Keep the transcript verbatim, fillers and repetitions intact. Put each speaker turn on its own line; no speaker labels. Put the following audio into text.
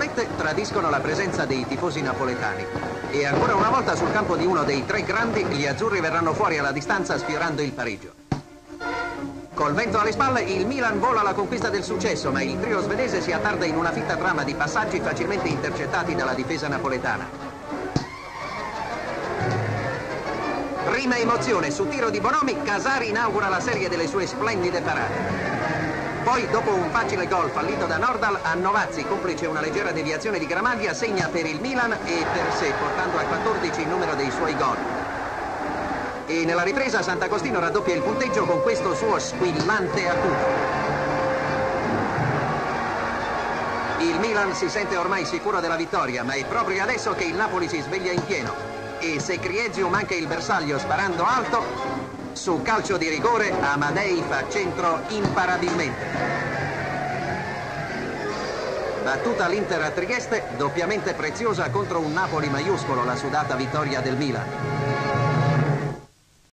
virgolette, tradiscono la presenza dei tifosi napoletani. E ancora una volta sul campo di uno dei tre grandi, gli azzurri verranno fuori alla distanza sfiorando il pareggio. Col vento alle spalle, il Milan vola alla conquista del successo, ma il trio svedese si attarda in una fitta trama di passaggi facilmente intercettati dalla difesa napoletana. Prima emozione, su tiro di Bonomi, Casari inaugura la serie delle sue splendide parate. Poi, dopo un facile gol fallito da Nordal, a Novazzi, complice una leggera deviazione di Gramaglia, segna per il Milan e per sé, portando a quattordici il numero dei suoi gol. E nella ripresa Sant'Agostino raddoppia il punteggio con questo suo squillante acuto. Il Milan si sente ormai sicuro della vittoria, ma è proprio adesso che il Napoli si sveglia in pieno. E se Criezio manca il bersaglio sparando alto, su calcio di rigore Amadei fa centro imparabilmente. Battuta l'Inter a Trieste, doppiamente preziosa contro un Napoli maiuscolo la sudata vittoria del Milan.